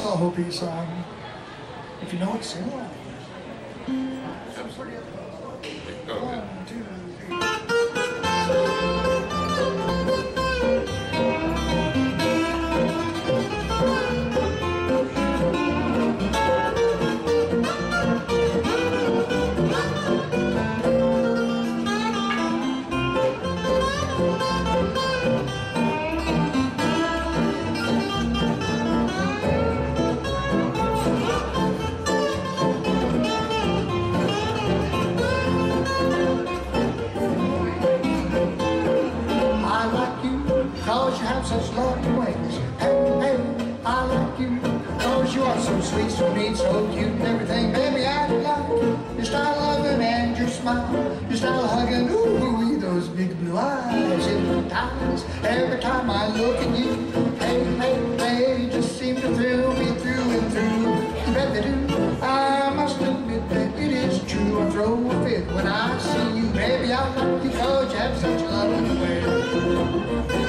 slow piece song. If you know it, sing along. One, two, three. Such lovely ways. Hey, hey, I like you, cause you are so sweet, so neat, so cute and everything. Baby, I like your style of loving and your smile, your style of hugging, ooh, those big blue eyes hypnotize every time I look at you. Hey, hey, they just seem to thrill me through and through. You bet they do. I must admit that it is true. I throw a fit when I see you. Baby, I like you cause you have such lovely ways.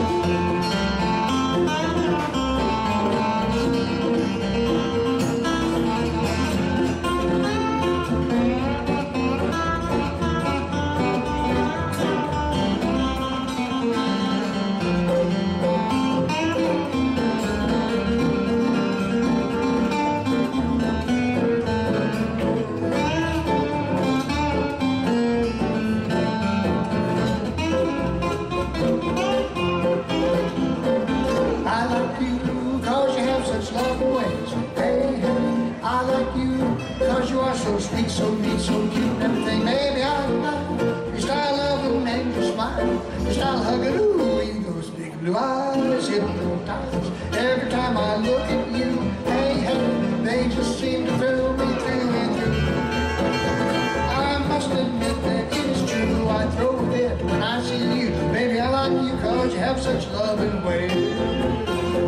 So sweet, so neat, so cute and everything. Baby, I like your style of loving and your smile, your style of hugging, ooh, those big blue eyes hypnotize every time I look at you. Hey, hey, they just seem to thrill me through and through. I must admit that it is true. I throw a fit when I see you. Baby, I like you cause you have such loving ways.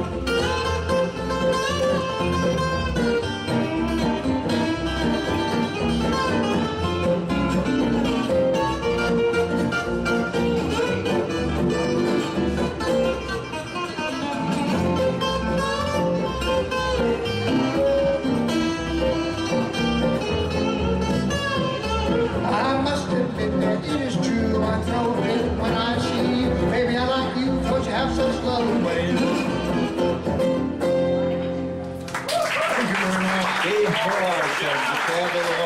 Such lovely ways. Kolars,